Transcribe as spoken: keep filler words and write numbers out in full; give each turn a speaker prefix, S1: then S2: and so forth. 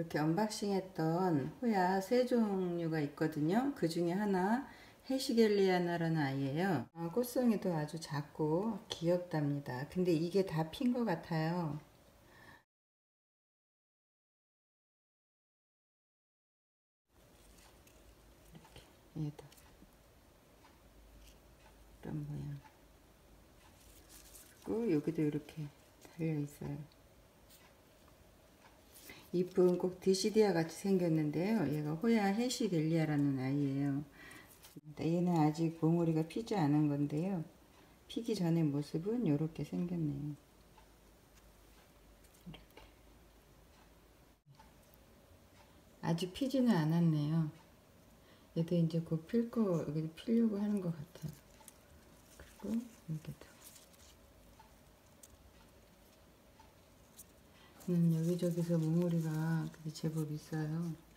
S1: 이렇게 언박싱 했던 호야 세 종류가 있거든요. 그 중에 하나 해시겔리아나라는 아이예요. 어, 꽃송이도 아주 작고 귀엽답니다. 근데 이게 다 핀 것 같아요. 이렇게 얘도 이런 모양. 그리고 여기도 이렇게 달려 있어요. 이쁜 꼭 디시디아 같이 생겼는데요. 얘가 호야 해시겔리아라는 아이예요. 얘는 아직 몽우리가 피지 않은 건데요. 피기 전의 모습은 이렇게 생겼네요. 이렇게. 아직 피지는 않았네요. 얘도 이제 곧 필 거, 여기도 피려고 하는 것 같아요. 그리고 여기도. 음, 여기저기서 몽우리가 제법 있어요.